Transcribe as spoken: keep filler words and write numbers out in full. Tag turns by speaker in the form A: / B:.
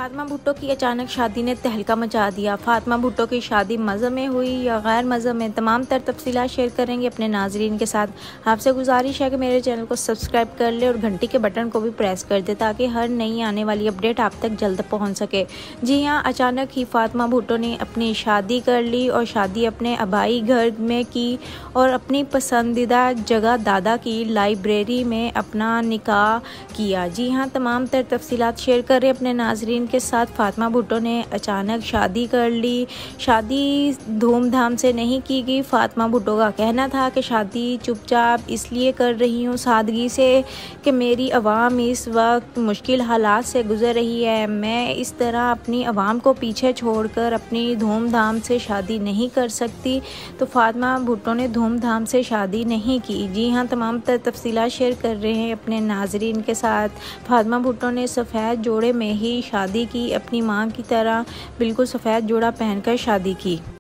A: फातिमा भुट्टो की अचानक शादी ने तहलका मचा दिया। फातिमा भुट्टो की शादी मज़हब में हुई या गैर मज़हब में, तमाम तर तफसीलात शेयर करेंगे अपने नाजरीन के साथ। आपसे गुजारिश है कि मेरे चैनल को सब्सक्राइब कर ले और घंटी के बटन को भी प्रेस कर दे ताकि हर नई आने वाली अपडेट आप तक जल्द पहुंच सके। जी हाँ, अचानक ही फातिमा भुट्टो ने अपनी शादी कर ली और शादी अपने आबाई घर में की और अपनी पसंदीदा जगह दादा की लाइब्रेरी में अपना निकाह किया। जी हाँ, तमाम तर तफसीलात शेयर कर रहे अपने नाजरीन के साथ। फातिमा भुट्टो ने अचानक शादी कर ली। शादी धूमधाम से नहीं की गई। फातिमा भुट्टो का कहना था कि शादी चुपचाप इसलिए कर रही हूँ, सादगी से, कि मेरी आवाम इस वक्त मुश्किल हालात से गुज़र रही है। मैं इस तरह अपनी आवाम को पीछे छोड़कर अपनी धूमधाम से शादी नहीं कर सकती। तो फातिमा भुट्टो ने धूमधाम से शादी नहीं की। जी हाँ, तमाम तर तफसीलात शेयर कर रहे हैं अपने नाजरीन के साथ। फातिमा भुट्टो ने सफ़ेद जोड़े में ही शादी की, अपनी मां की तरह बिल्कुल सफ़ेद जोड़ा पहनकर शादी की।